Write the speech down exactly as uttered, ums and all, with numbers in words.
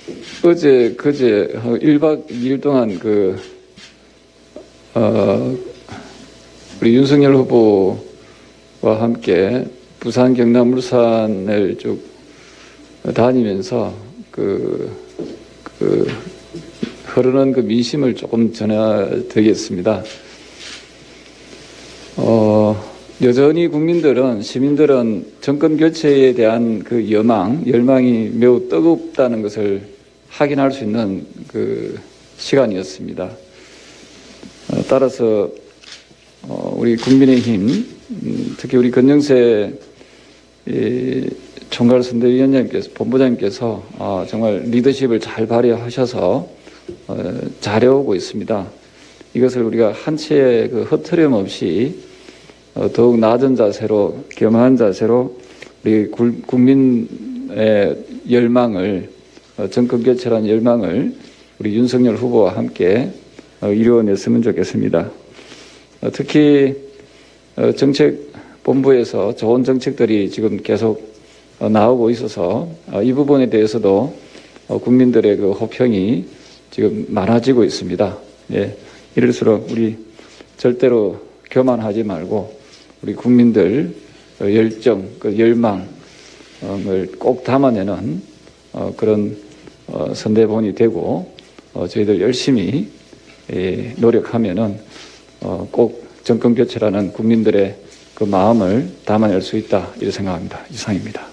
어제, 그제, 일 박 이 일 동안 그, 어, 우리 윤석열 후보와 함께 부산, 경남, 울산을 쭉 다니면서 그, 그, 흐르는 그 민심을 조금 전해드리겠습니다. 어, 여전히 국민들은, 시민들은 정권 교체에 대한 그 여망, 열망이 매우 뜨겁다는 것을 확인할 수 있는 그 시간이었습니다. 어, 따라서 어, 우리 국민의힘, 음, 특히 우리 권영세 이, 총괄선대위원장님께서, 본부장님께서 어, 정말 리더십을 잘 발휘하셔서 어, 잘해오고 있습니다. 이것을 우리가 한치의 그 허투름 없이 어, 더욱 낮은 자세로, 겸허한 자세로 우리 굴, 국민의 열망을, 어, 정권 교체라는 열망을 우리 윤석열 후보와 함께 어, 이루어냈으면 좋겠습니다. 어, 특히 어, 정책본부에서 좋은 정책들이 지금 계속 어, 나오고 있어서 어, 이 부분에 대해서도 어, 국민들의 그 호평이 지금 많아지고 있습니다. 예, 이럴수록 우리 절대로 교만하지 말고 우리 국민들 어, 열정, 그 열망을 꼭 담아내는 어, 그런 어, 선대본이 되고 어, 저희들 열심히 예, 노력하면은 어, 꼭 정권 교체라는 국민들의 그 마음을 담아낼 수 있다 이렇게 생각합니다. 이상입니다.